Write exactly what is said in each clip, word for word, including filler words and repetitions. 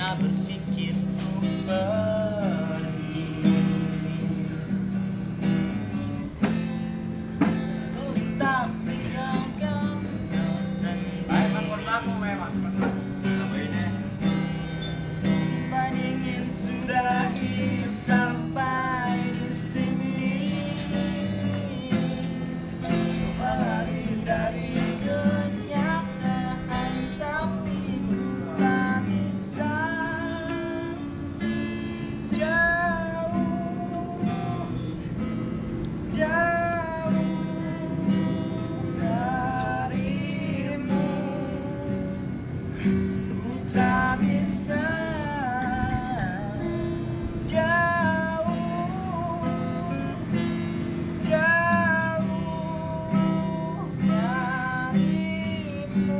pernah berpikir untuk pergi. Melintas tinggalkan sendiri. Simpan ingin sudahi sampai di sini. Lari dari kenyataan tapi tak bisa. Jauh, jauh darimu, ku tak bisa. Jauh, jauh darimu.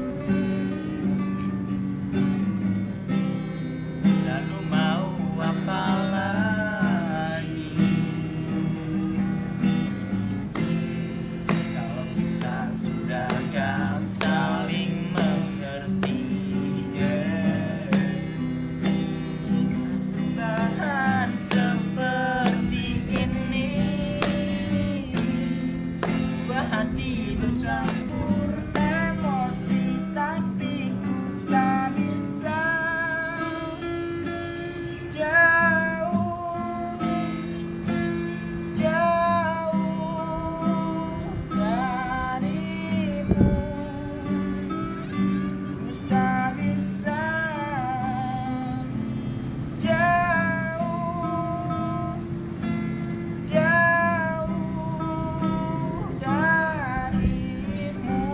Lalu mau apa lagi kalau kita sudah gak saling mengerti? Tahan seperti ini, hati bercampur emosi tapi ku tak bisa. Jauh, jauh darimu, ku tak bisa. Jauh, jauh darimu.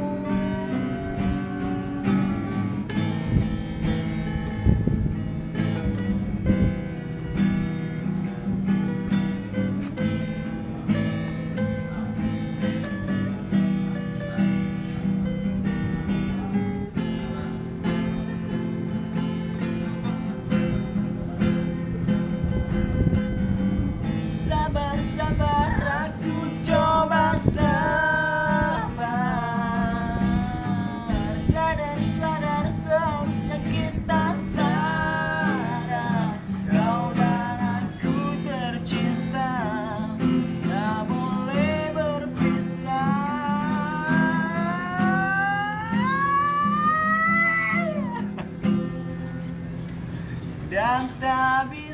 Sabar, sabar, aku coba sabar. Sadar, sadar, seharusnya kita sadar. Kau dan aku tercinta, tak boleh berpisah. Dan tak bisa